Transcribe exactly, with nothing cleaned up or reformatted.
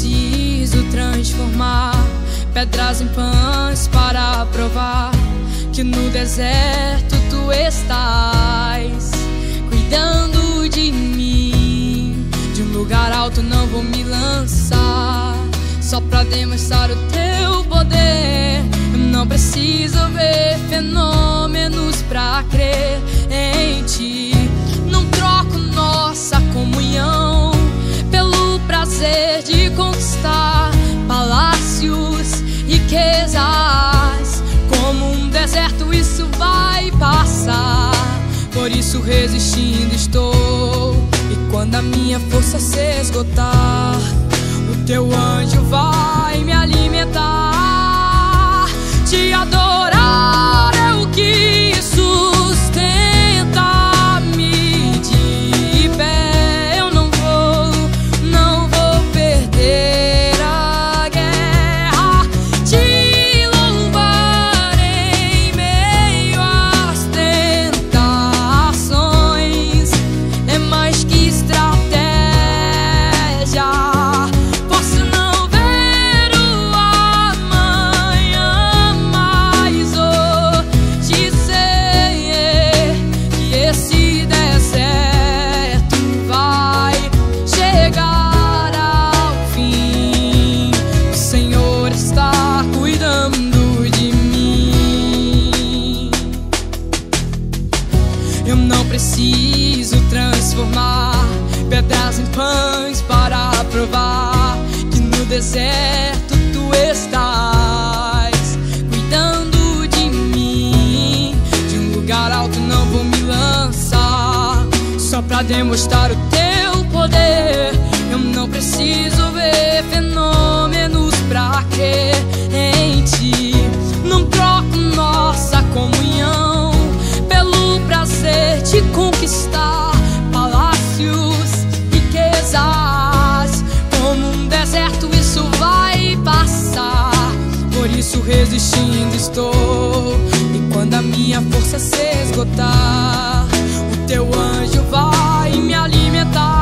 preciso transformar pedras em pães para provar que no deserto tu estás cuidando de mim. De um lugar alto não vou me lançar só pra demonstrar o teu poder. Eu não preciso ver fenômenos pra crer em ti. Não troco nossa comunhão pelo prazer de conquistar palácios, riquezas. Como um deserto isso vai passar, por isso resistindo estou. E quando a minha força se esgotar, o teu anjo vai me alimentar. Te adorar é o que sustenta me de pé. Eu não vou, não vou perder a guerra. Te louvar em meio às tentações é mais que estratégia. Posso não ver o amanhã, mas hoje sei que esse deserto vai chegar ao fim. O Senhor está cuidando de mim. Eu não preciso transformar pedras em pães para provar que no deserto tu estás cuidando de mim. De um lugar alto não vou me lançar só pra demonstrar o teu poder. Eu não preciso ver fenômenos pra crer em ti. Não troco nossa comunhão pelo prazer de conquistar palácios, riquezas. Como um deserto isso vai passar, por isso resistindo estou. E quando a minha força se esgotar, o teu anjo vai me alimentar.